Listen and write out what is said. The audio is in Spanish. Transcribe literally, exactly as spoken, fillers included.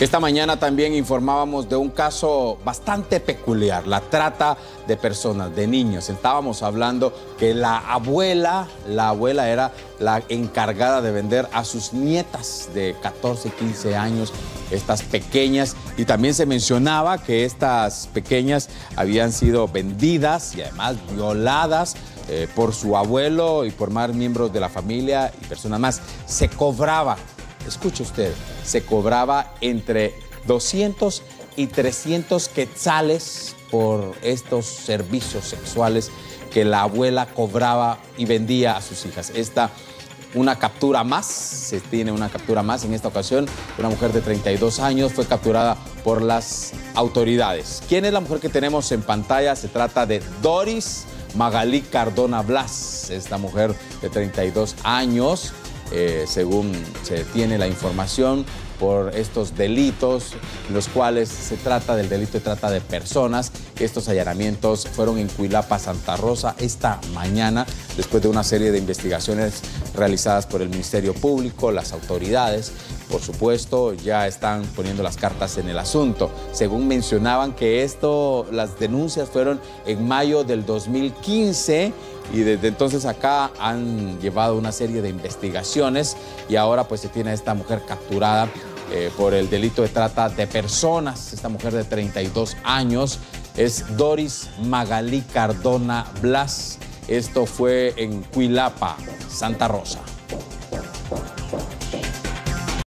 Esta mañana también informábamos de un caso bastante peculiar, la trata de personas, de niños. Estábamos hablando que la abuela, la abuela era la encargada de vender a sus nietas de catorce, quince años, estas pequeñas, y también se mencionaba que estas pequeñas habían sido vendidas y además violadas eh, por su abuelo y por más miembros de la familia y personas más. Se cobraba, escuche usted, se cobraba entre doscientos y trescientos quetzales por estos servicios sexuales que la abuela cobraba y vendía a sus hijas. Esta, una captura más, se tiene una captura más en esta ocasión. Una mujer de treinta y dos años fue capturada por las autoridades. ¿Quién es la mujer que tenemos en pantalla? Se trata de Doris Magalí Cardona Blas. Esta mujer de treinta y dos años, eh, según se tiene la información, por estos delitos, los cuales se trata del delito de trata de personas. Estos allanamientos fueron en Cuilapa, Santa Rosa, esta mañana, después de una serie de investigaciones realizadas por el Ministerio Público, las autoridades. Por supuesto, ya están poniendo las cartas en el asunto. Según mencionaban que esto, las denuncias fueron en mayo del dos mil quince y desde entonces acá han llevado una serie de investigaciones y ahora pues se tiene a esta mujer capturada eh, por el delito de trata de personas. Esta mujer de treinta y dos años es Doris Magalí Cardona Blas. Esto fue en Cuilapa, Santa Rosa.